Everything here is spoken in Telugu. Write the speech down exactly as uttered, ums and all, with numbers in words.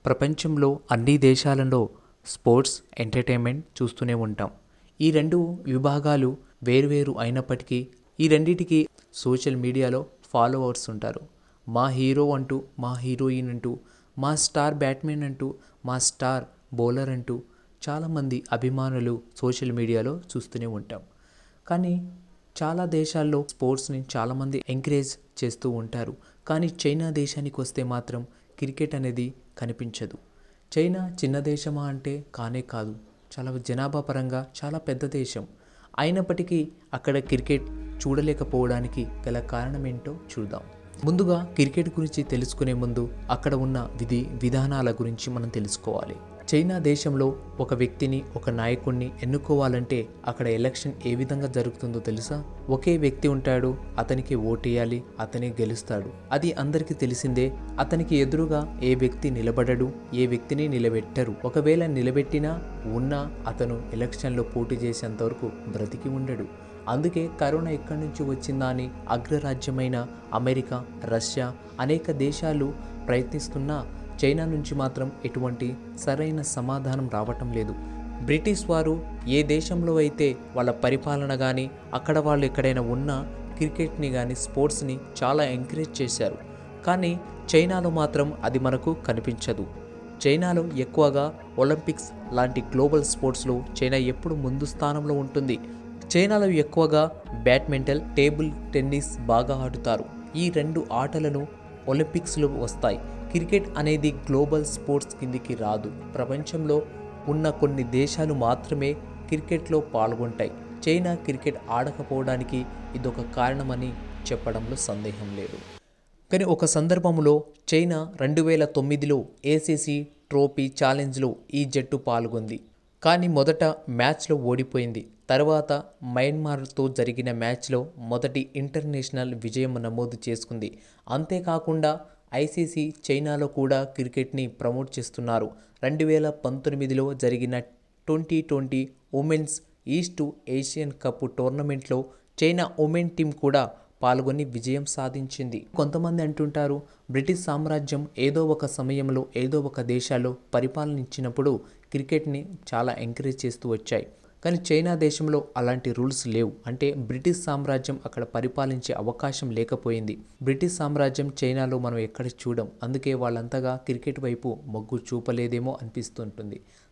ప్రపంచంలో అన్ని దేశాలలో స్పోర్ట్స్ ఎంటర్టైన్మెంట్ చూస్తూనే ఉంటాం. ఈ రెండు విభాగాలు వేరువేరు అయినప్పటికీ ఈ రెండిటికి సోషల్ మీడియాలో ఫాలోవర్స్ ఉంటారు. మా హీరో అంటూ, మా హీరోయిన్ అంటూ, మా స్టార్ బ్యాట్స్మెన్ అంటూ, మా స్టార్ బౌలర్ అంటూ చాలామంది అభిమానులు సోషల్ మీడియాలో చూస్తూనే ఉంటాం. కానీ చాలా దేశాల్లో స్పోర్ట్స్ని చాలామంది ఎంకరేజ్ చేస్తూ ఉంటారు. కానీ చైనా దేశానికి వస్తే మాత్రం క్రికెట్ అనేది కనిపించదు. చైనా చిన్న దేశమా అంటే కానే కాదు. చాలా జనాభా పరంగా చాలా పెద్ద దేశం. అయినప్పటికీ అక్కడ క్రికెట్ చూడలేకపోవడానికి గల కారణం ఏంటో చూద్దాం. ముందుగా క్రికెట్ గురించి తెలుసుకునే ముందు అక్కడ ఉన్న విధి విధానాల గురించి మనం తెలుసుకోవాలి. చైనా దేశంలో ఒక వ్యక్తిని, ఒక నాయకుడిని ఎన్నుకోవాలంటే అక్కడ ఎలక్షన్ ఏ విధంగా జరుగుతుందో తెలుసా? ఒకే వ్యక్తి ఉంటాడు, అతనికి ఓటేయాలి, అతనే గెలుస్తాడు. అది అందరికీ తెలిసిందే. అతనికి ఎదురుగా ఏ వ్యక్తి నిలబడడు, ఏ వ్యక్తిని నిలబెట్టరు. ఒకవేళ నిలబెట్టినా ఉన్నా అతను ఎలక్షన్లో పోటీ చేసేంత వరకు బ్రతికి ఉండడు. అందుకే కరోనా ఎక్కడి నుంచి వచ్చిందా అని అగ్రరాజ్యమైన అమెరికా, రష్యా అనేక దేశాలు ప్రయత్నిస్తున్నా చైనా నుంచి మాత్రం ఎటువంటి సరైన సమాధానం రావటం లేదు. బ్రిటిష్ వారు ఏ దేశంలో అయితే వాళ్ళ పరిపాలన కానీ, అక్కడ వాళ్ళు ఎక్కడైనా ఉన్న క్రికెట్ని కానీ, స్పోర్ట్స్ని చాలా ఎంకరేజ్ చేశారు. కానీ చైనాలో మాత్రం అది మనకు కనిపించదు. చైనాలో ఎక్కువగా ఒలింపిక్స్ లాంటి గ్లోబల్ స్పోర్ట్స్లో చైనా ఎప్పుడు ముందు స్థానంలో ఉంటుంది. చైనాలో ఎక్కువగా బ్యాడ్మింటన్, టేబుల్ టెన్నిస్ బాగా ఆడుతారు. ఈ రెండు ఆటలను ఒలింపిక్స్లో వస్తాయి. క్రికెట్ అనేది గ్లోబల్ స్పోర్ట్స్ కిందికి రాదు. ప్రపంచంలో ఉన్న కొన్ని దేశాలు మాత్రమే క్రికెట్లో పాల్గొంటాయి. చైనా క్రికెట్ ఆడకపోవడానికి ఇదొక కారణమని చెప్పడంలో సందేహం లేదు. కానీ ఒక సందర్భంలో చైనా రెండు వేల తొమ్మిదిలో ఏసీసీ ట్రోఫీ ఛాలెంజ్లో ఈ జట్టు పాల్గొంది. కానీ మొదట మ్యాచ్లో ఓడిపోయింది. తర్వాత మయన్మార్తో జరిగిన మ్యాచ్లో మొదటి ఇంటర్నేషనల్ విజయం నమోదు చేసుకుంది. అంతేకాకుండా ఐసీసీ చైనాలో కూడా క్రికెట్ని ప్రమోట్ చేస్తున్నారు. రెండు వేల పంతొమ్మిదిలో జరిగిన twenty twenty women's east Asian cup టోర్నమెంట్లో చైనా ఉమెన్ టీం కూడా పాల్గొని విజయం సాధించింది. కొంతమంది అంటుంటారు, బ్రిటిష్ సామ్రాజ్యం ఏదో ఒక సమయంలో ఏదో ఒక దేశాల్లో పరిపాలనించినప్పుడు క్రికెట్ని చాలా ఎంకరేజ్ చేస్తూ వచ్చాయి. కానీ చైనా దేశంలో అలాంటి రూల్స్ లేవు. అంటే బ్రిటిష్ సామ్రాజ్యం అక్కడ పరిపాలించే అవకాశం లేకపోయింది. బ్రిటిష్ సామ్రాజ్యం చైనాలో మనం ఎక్కడ చూడం. అందుకే వాళ్ళంతగా క్రికెట్ వైపు మొగ్గు చూపలేదేమో అనిపిస్తుంటుంది.